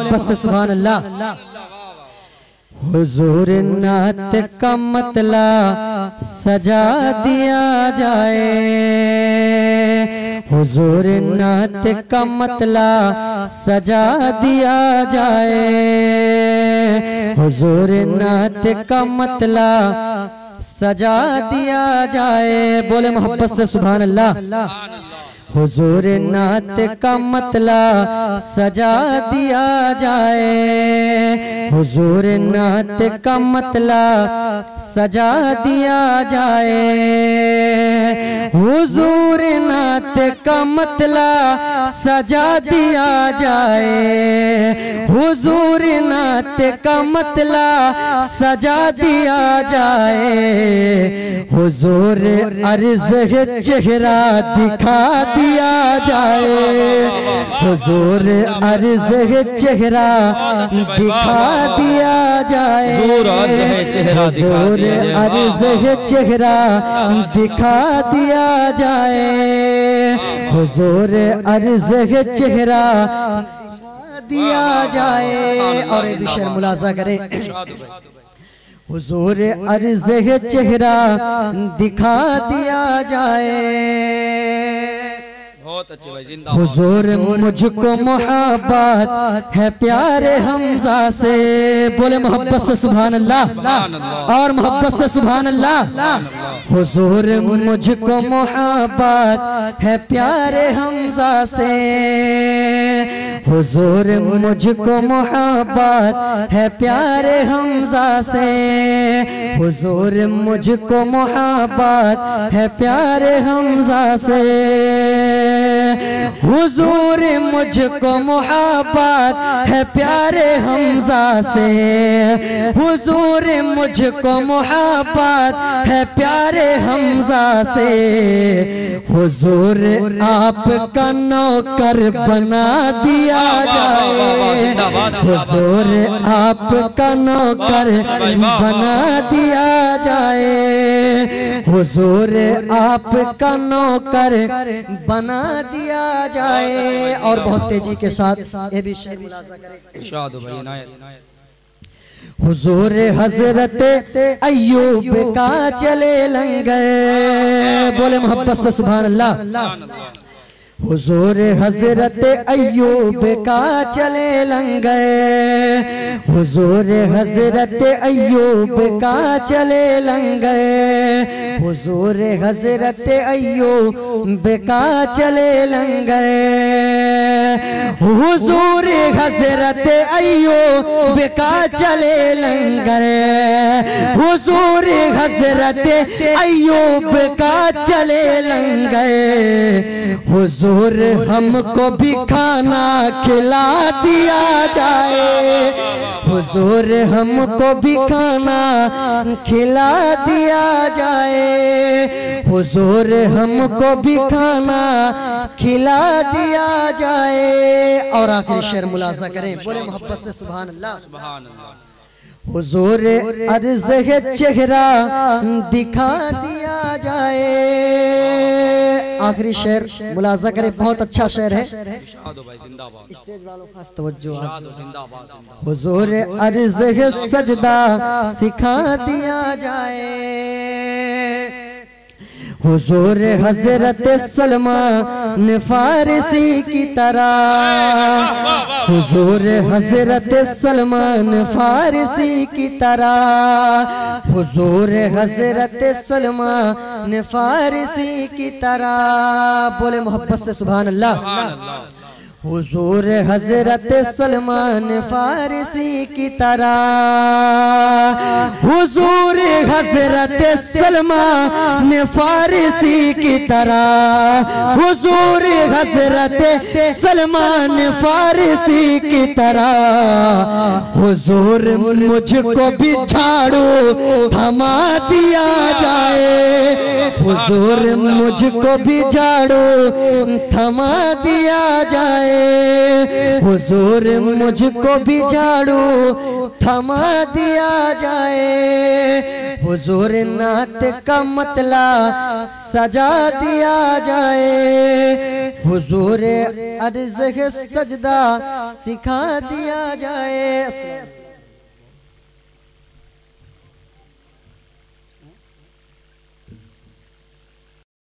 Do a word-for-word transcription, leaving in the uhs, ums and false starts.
मोहब्बत से सुभान अल्लाह। हुजूर नात का मतला सजा दिया जाए, हुजूर नात का मतला सजा दिया जाए, हुजूर नात का मतला सजा दिया जाए। बोले मोहब्बत से सुभान अल्लाह। हुजूर नात का मतला सजा दिया जाए, हुजूर नात का मतला सजा दिया जाए, हुजूर नात का मतला सजा दिया जाए, हुजूर नात का मतला सजा दिया जाए, हुजूर अर्ज़ है चेहरा दिखा दिया जाए, हुजूर अर्ज़ है चेहरा दिखा दिया जाए, हुजूर अर्ज़ है चेहरा दिखा दिया जाए, हुजूर अर्ज़ है चेहरा दिया जाए। और एक शेर मुलाजा करें। हुजूर अर्ज़ है चेहरा दिखा दिया जाए, बहुत अच्छे भाई, जिंदाबाद। हुजूर मुझको मोहब्बत है प्यारे हमजा से, बोले मोहब्बत से सुभान अल्लाह और मोहब्बत से सुभान अल्लाह। हुजूर मुझको मोहब्बत है प्यारे हमजा से, हुजूर मुझको मोहब्बत है प्यारे हमजा से, हुजूर मुझको मोहब्बत है प्यारे हमजा से, हुजूर मुझको मोहब्बत है प्यारे हमजा से, हुजूर मुझको मोहब्बत है प्यारे हमजा से, हुजूर आपका नौकर बना दिया जाए, हुजूर आपका नौकर बना दिया जाए, हुजूर आपका नौकर बना दिया जाए। और बहुत तेजी के साथ ये भी शेर मुलाजा करें। हुजूर हजरत अय्यूब का चले लंगर, बोले मोहब्बत से सुभान अल्लाह। हुजूर हजरत अय्यूब का चले लंगर, हुजूर हजरत अय्यूब का चले लंगर, हुजूर हजरत अय्यूब का चले लंगर, हुजूर हजरत अय्यूब का चले लंगर, हुजूर हजरत अय्यूब का चले लंगर, हुजूर हमको भी खाना खिला दिया जाए, हुजूर हमको भी खाना खिला दिया जाए, हुजूर हमको भी खाना खिला दिया जाए। और आखिरी शेर मुलाजा करें, बोले मोहब्बत से सुभान अल्लाह। हुजूर अर्ज़ है चेहरा दिखा दिया जाए। आखिरी शेर मुलाजा करें, बहुत अच्छा शेर है, स्टेज वालों खास तवज्जो। हुजूर अर्ज़ है सजदा सिखा दिया जाए, हुजूर हजरत सलमान फारसी की तरह, हुजूर हजरत सलमान फारसी की तरह, हुजूर हजरत सलमान फारसी की तरह, बोले मोहब्बत से सुभान अल्लाह। हुजूर हजरत सलमान फारसी की तरह, हुजूर हजरत सलमान फारसी की तरह, हुजूर हजरत सलमान फारसी की तरह, हुजूर मुझको भी झाड़ू थमा दिया जाए, हुजूर मुझको भी झाड़ू थमा दिया जाए, जाए, हुजूर मुझको भी झाड़ू थमा दिया जाए, हुजूर नात का मतला सजा दिया जाए, हुजूर अर्ज़ सजदा सिखा दिया जाए।